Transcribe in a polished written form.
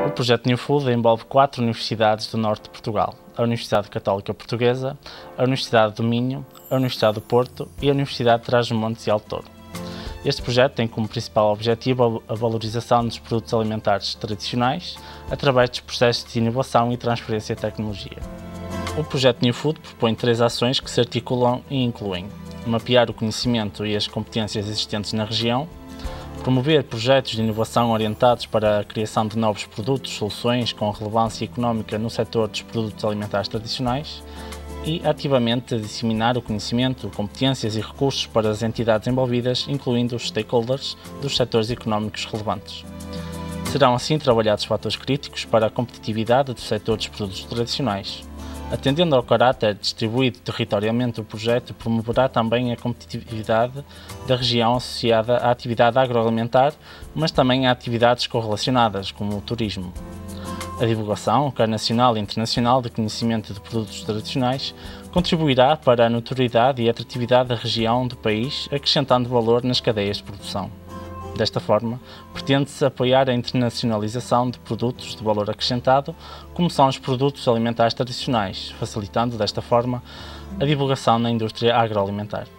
O projeto New Food envolve 4 universidades do norte de Portugal: a Universidade Católica Portuguesa, a Universidade do Minho, a Universidade do Porto e a Universidade de Trás-os-Montes e Alto Douro. Este projeto tem como principal objetivo a valorização dos produtos alimentares tradicionais através dos processos de inovação e transferência de tecnologia. O projeto New Food propõe 3 ações que se articulam e incluem: mapear o conhecimento e as competências existentes na região, promover projetos de inovação orientados para a criação de novos produtos, soluções com relevância económica no setor dos produtos alimentares tradicionais e ativamente disseminar o conhecimento, competências e recursos para as entidades envolvidas, incluindo os stakeholders dos setores económicos relevantes. Serão assim trabalhados fatores críticos para a competitividade do setor dos produtos tradicionais. Atendendo ao caráter distribuído territorialmente, o projeto promoverá também a competitividade da região associada à atividade agroalimentar, mas também a atividades correlacionadas, como o turismo. A divulgação, quer nacional e internacional, de conhecimento de produtos tradicionais contribuirá para a notoriedade e atratividade da região do país, acrescentando valor nas cadeias de produção. Desta forma, pretende-se apoiar a internacionalização de produtos de valor acrescentado, como são os produtos alimentares tradicionais, facilitando desta forma a divulgação na indústria agroalimentar.